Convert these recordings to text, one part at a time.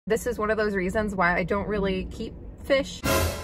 This is one of those reasons why I don't really keep fish.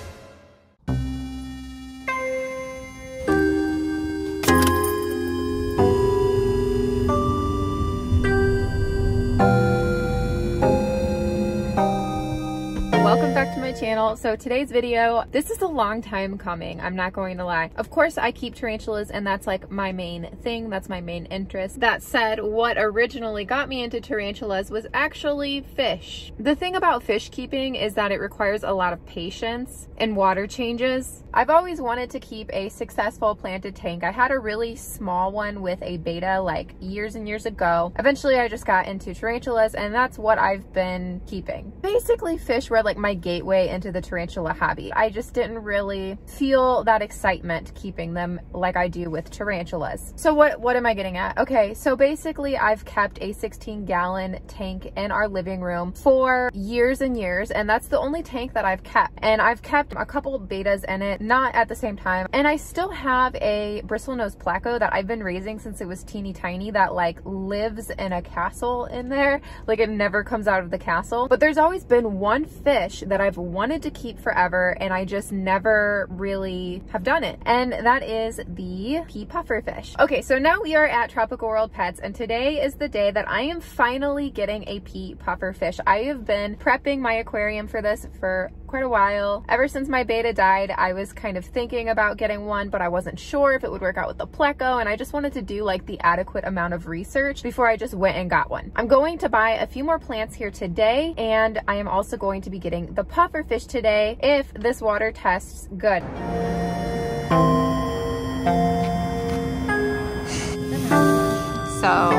Welcome back to my channel. So today's video, this is a long time coming, I'm not going to lie. Of course I keep tarantulas and that's like my main thing, that's my main interest. That said, what originally got me into tarantulas was actually fish. The thing about fish keeping is that it requires a lot of patience and water changes. I've always wanted to keep a successful planted tank. I had a really small one with a beta like years and years ago. Eventually I just got into tarantulas and that's what I've been keeping. Basically fish were like my gateway into the tarantula hobby. I just didn't really feel that excitement keeping them like I do with tarantulas. So what am I getting at? Okay, so basically I've kept a 16-gallon tank in our living room for years and years, and that's the only tank that I've kept. And I've kept a couple betas in it, not at the same time. And I still have a bristlenose placo that I've been raising since it was teeny tiny that like lives in a castle in there. Like it never comes out of the castle. But there's always been one fish that I've wanted to keep forever and I just never really have done it, and that is the pufferfish. Okay, so now we are at Tropical World Pets and today is the day that I am finally getting a pufferfish. I have been prepping my aquarium for this for quite a while. Ever since my beta died, I was kind of thinking about getting one, but I wasn't sure if it would work out with the pleco, and I just wanted to do like the adequate amount of research before I just went and got one. I'm going to buy a few more plants here today, and I am also going to be getting the pufferfish today if this water tests good. So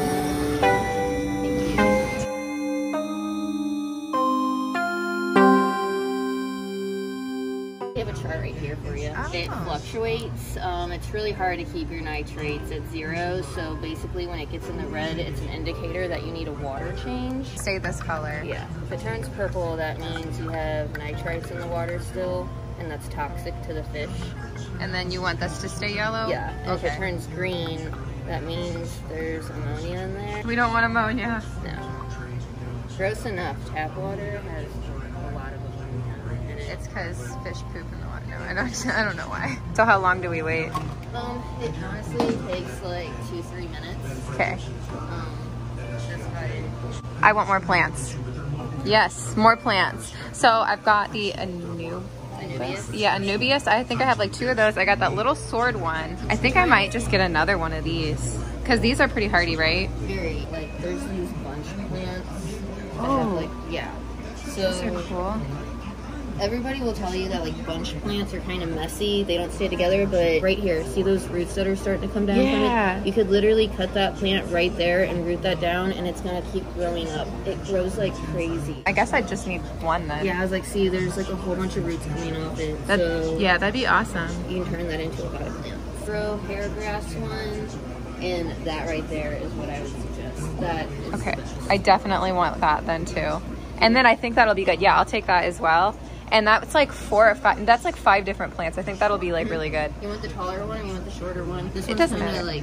I have a chart right here for you. Oh. It fluctuates. It's really hard to keep your nitrates at zero. So basically when it gets in the red, it's an indicator that you need a water change. Stay this color. Yeah. If it turns purple, that means you have nitrites in the water still, and that's toxic to the fish. And then you want this to stay yellow? Yeah. And okay. If it turns green, that means there's ammonia in there. We don't want ammonia. No. Gross enough. Tap water has a lot of ammonia in it. It's because fish poop in the water. No, I don't know why. So how long do we wait? It honestly takes like 2-3 minutes. Okay. That's about it. I want more plants. Yes, more plants. So I've got the Anubias. Yeah, Anubias. I think I have like 2 of those. I got that little sword one. I think I might just get another one of these because these are pretty hardy, right? Very. Like there's these bunch plants. Oh. Have, like, yeah. So these are cool. Everybody will tell you that like bunch plants are kind of messy. They don't stay together, but right here, see those roots that are starting to come down from it? You could literally cut that plant right there and root that down and it's gonna keep growing up. It grows like crazy. I guess I just need one then. Yeah, I was like, see, there's like a whole bunch of roots coming off it. So yeah, that'd be awesome. You can turn that into a potted plant. Throw hair grass one, and that right there is what I would suggest. That is okay. I definitely want that then too. And then I think that'll be good. Yeah, I'll take that as well. And that's like 4 or 5, that's like 5 different plants. I think that'll be like really good. You want the taller one or you want the shorter one? This one's doesn't kind of matter. like...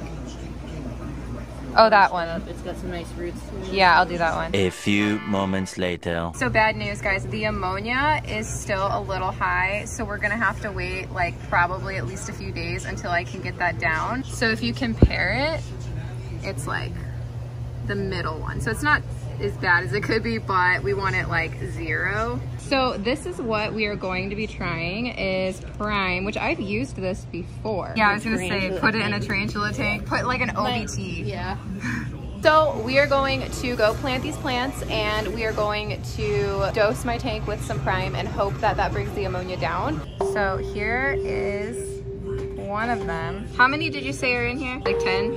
Oh, that one. It's got some nice roots to it. Yeah, I'll do that one. A few moments later. So bad news, guys. The ammonia is still a little high. So we're going to have to wait like probably at least a few days until I can get that down. So if you compare it, it's like the middle one. So it's not as bad as it could be, but we want it like 0. So this is what we are going to be trying is Prime, which I've used this before. Yeah, I was gonna say, put it in a tarantula tank, put like an OBT. Yeah. So we are going to go plant these plants and we are going to dose my tank with some Prime and hope that that brings the ammonia down. So here is one of them. How many did you say are in here? Like 10?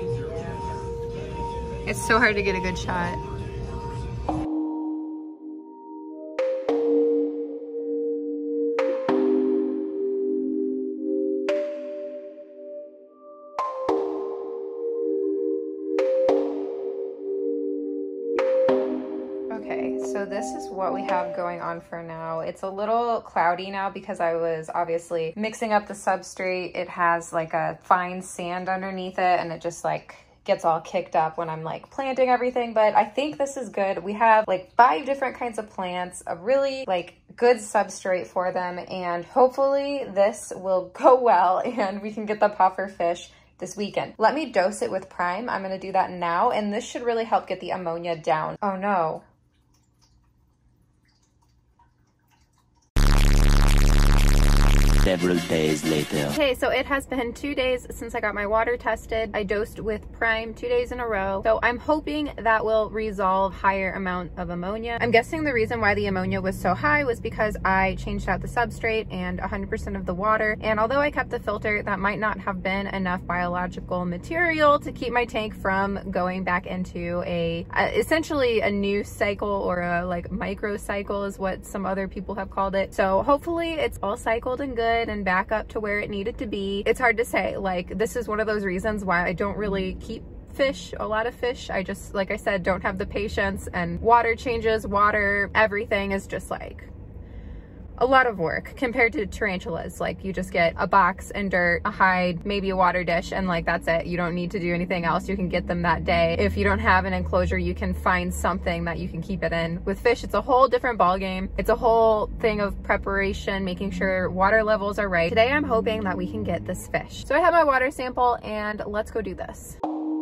It's so hard to get a good shot. So this is what we have going on for now. It's a little cloudy now because I was obviously mixing up the substrate. It has like a fine sand underneath it and it just like gets all kicked up when I'm like planting everything, but I think this is good. We have like 5 different kinds of plants, a really like good substrate for them, and hopefully this will go well and we can get the pufferfish this weekend. Let me dose it with prime. I'm gonna do that now, and this should really help get the ammonia down. Oh no. Several days later. Okay, so it has been 2 days since I got my water tested. I dosed with prime 2 days in a row. So I'm hoping that will resolve higher amount of ammonia. I'm guessing the reason why the ammonia was so high was because I changed out the substrate and 100% of the water. And although I kept the filter, that might not have been enough biological material to keep my tank from going back into essentially a new cycle, or a like microcycle is what some other people have called it. So hopefully it's all cycled and good and back up to where it needed to be. It's hard to say. Like, this is one of those reasons why I don't really keep a lot of fish. I just, like I said, don't have the patience, and water changes, everything is just like a lot of work compared to tarantulas. Like, you just get a box and dirt, a hide, maybe a water dish, and like that's it. You don't need to do anything else. You can get them that day. If you don't have an enclosure, you can find something that you can keep it in. With fish, it's a whole different ball game. It's a whole thing of preparation, making sure water levels are right. Today I'm hoping that we can get this fish. So I have my water sample, and let's go do this.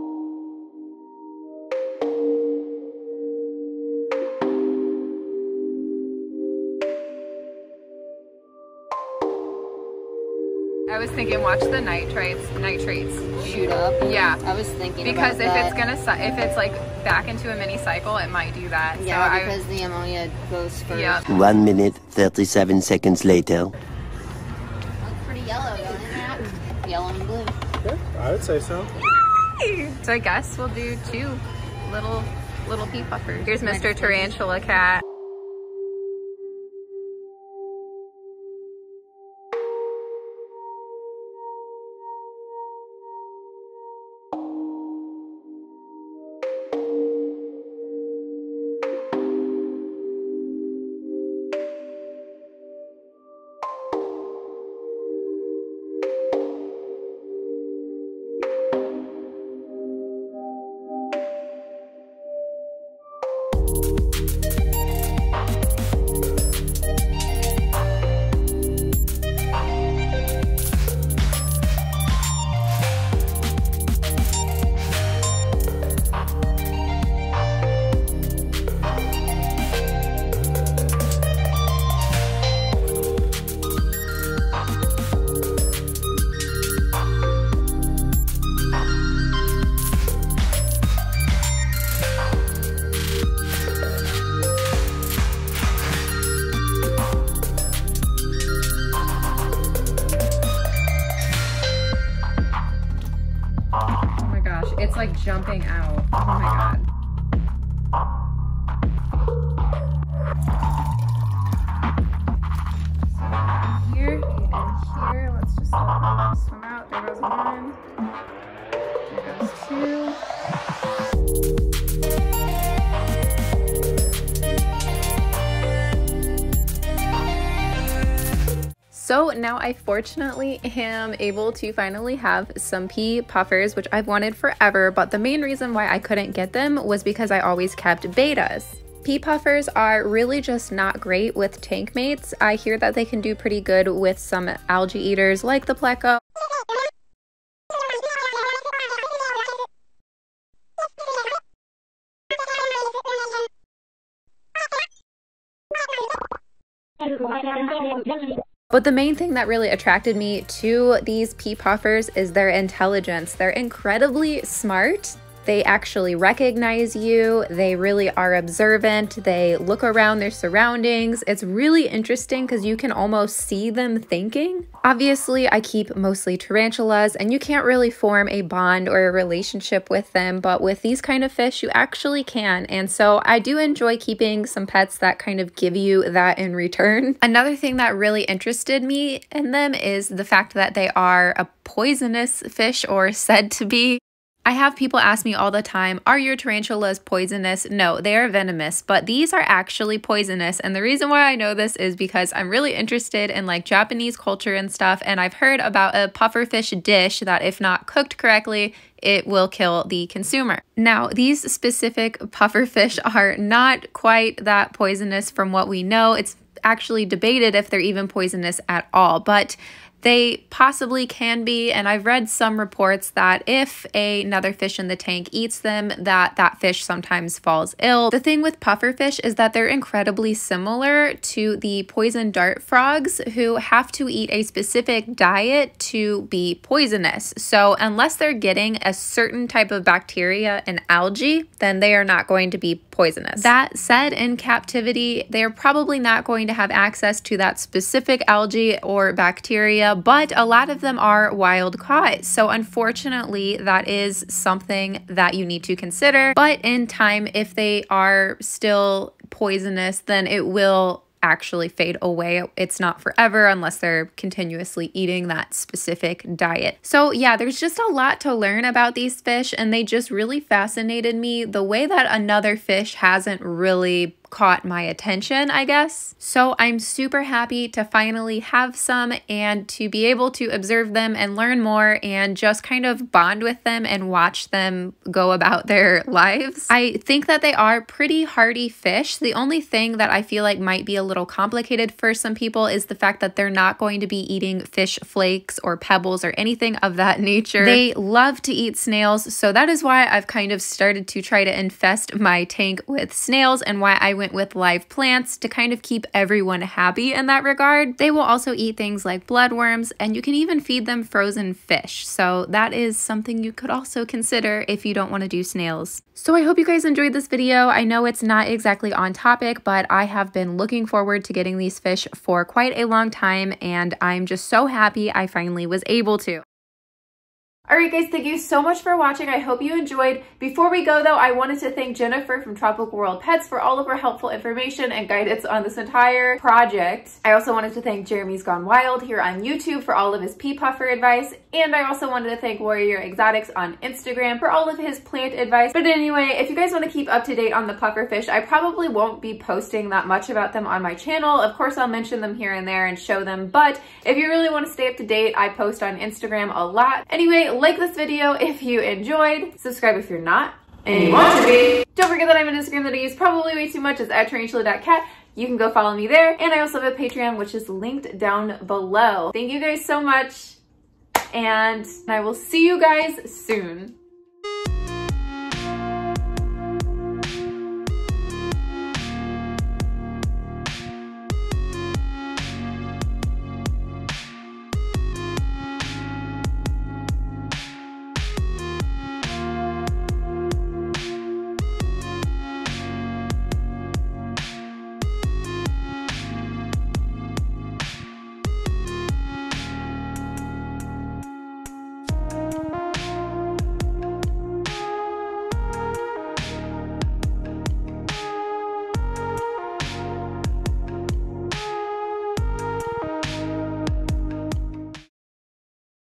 I was thinking, watch the nitrates Shoot up. Yeah, I was thinking because about if it's like back into a mini cycle, it might do that. Yeah, so because the ammonia goes first. Yep. 1 minute, 37 seconds later. Looks pretty yellow, doesn't it? Yellow and blue. Yeah, I would say so. Yay! So I guess we'll do 2 little pea puffers. Here's Mr. Tarantula Kat. It's like jumping out. Oh my god. So here and here, let's just let them swim out. There goes 1. There goes 2. So now I fortunately am able to finally have some pea puffers, which I've wanted forever, but the main reason why I couldn't get them was because I always kept betas. Pea puffers are really just not great with tank mates. I hear that they can do pretty good with some algae eaters like the pleco. But the main thing that really attracted me to these pea puffers is their intelligence. They're incredibly smart. They actually recognize you. They really are observant. They look around their surroundings. It's really interesting because you can almost see them thinking. Obviously, I keep mostly tarantulas, and you can't really form a bond or a relationship with them, but with these kind of fish, you actually can. And so I do enjoy keeping some pets that kind of give you that in return. Another thing that really interested me in them is the fact that they are a poisonous fish, or said to be. I have people ask me all the time, are your tarantulas poisonous? No, they are venomous, but these are actually poisonous. And the reason why I know this is because I'm really interested in like Japanese culture and stuff. And I've heard about a pufferfish dish that if not cooked correctly, it will kill the consumer. Now, these specific pufferfish are not quite that poisonous from what we know. It's actually debated if they're even poisonous at all, but they possibly can be, and I've read some reports that if another fish in the tank eats them, that fish sometimes falls ill. The thing with pufferfish is that they're incredibly similar to the poison dart frogs, who have to eat a specific diet to be poisonous. So unless they're getting a certain type of bacteria and algae, then they are not going to be poisonous. That said, in captivity, they're probably not going to have access to that specific algae or bacteria, but a lot of them are wild caught. So unfortunately, that is something that you need to consider. But in time, if they are still poisonous, then it will actually fade away. It's not forever unless they're continuously eating that specific diet. So yeah, there's just a lot to learn about these fish, and they just really fascinated me the way that another fish hasn't really caught my attention, I guess. So I'm super happy to finally have some and to be able to observe them and learn more and just kind of bond with them and watch them go about their lives. I think that they are pretty hardy fish. The only thing that I feel like might be a little complicated for some people is the fact that they're not going to be eating fish flakes or pebbles or anything of that nature. They love to eat snails, so that is why I've kind of started to try to infest my tank with snails and why I went with live plants to kind of keep everyone happy in that regard. They will also eat things like bloodworms, and you can even feed them frozen fish. So that is something you could also consider if you don't want to do snails. So I hope you guys enjoyed this video. I know it's not exactly on topic, but I have been looking forward to getting these fish for quite a long time, and I'm just so happy I finally was able to. Alright guys, thank you so much for watching. I hope you enjoyed. Before we go though, I wanted to thank Jennifer from Tropical World Pets for all of her helpful information and guidance on this entire project. I also wanted to thank Jeremy's Gone Wild here on YouTube for all of his pea puffer advice. And I also wanted to thank Warrior Exotics on Instagram for all of his plant advice. But anyway, if you guys want to keep up to date on the pufferfish, I probably won't be posting that much about them on my channel. Of course, I'll mention them here and there and show them. But if you really want to stay up to date, I post on Instagram a lot. Anyway, like this video if you enjoyed, subscribe if you're not, and you want to be. Don't forget that I have an Instagram that I use probably way too much. It's at Tarantula.Kat. You can go follow me there. And I also have a Patreon, which is linked down below. Thank you guys so much, and I will see you guys soon.